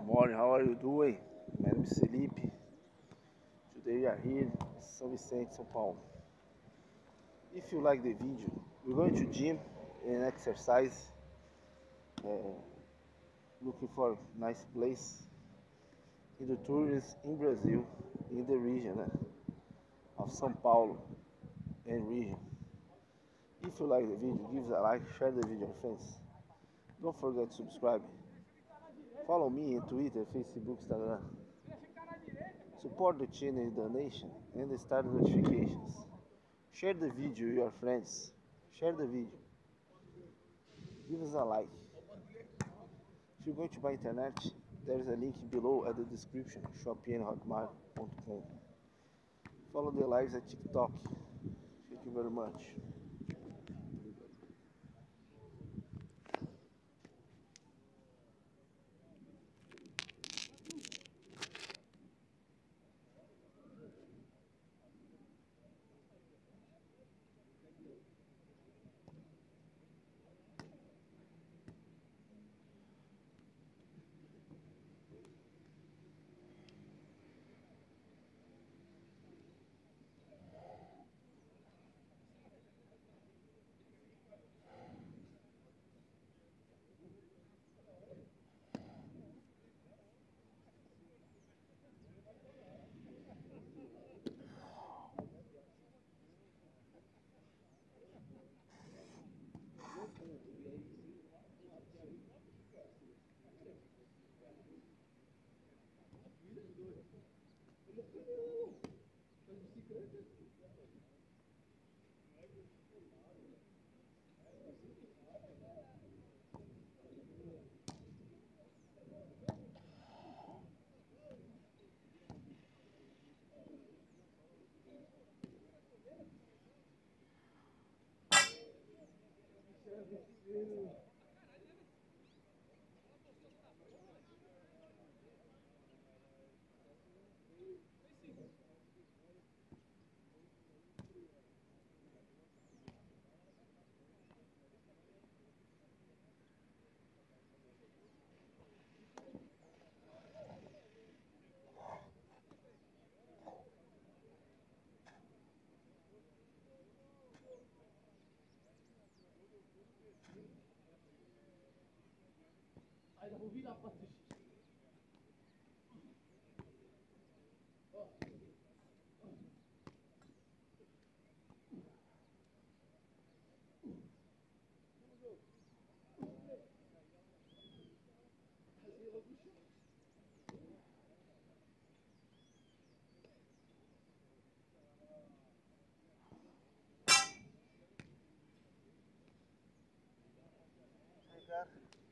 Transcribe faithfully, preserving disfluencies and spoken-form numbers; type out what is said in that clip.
morning, how are you doing? My name is Felipe. Today we are here in São Vicente, São Paulo. If you like the video, we're going to gym and exercise. Uh, looking for nice place in the tourists in Brazil, in the region uh, of São Paulo and region. If you like the video, give a like, share the video with friends. Don't forget to subscribe. Follow me on Twitter, Facebook, Instagram. Support the channel with donation and start notifications. Share the video with your friends. Share the video. Give us a like. If you're going to buy internet, there is a link below at the description, shopee and hotmart dot com. Follow the lives at TikTok. Thank you very much. Hey, God.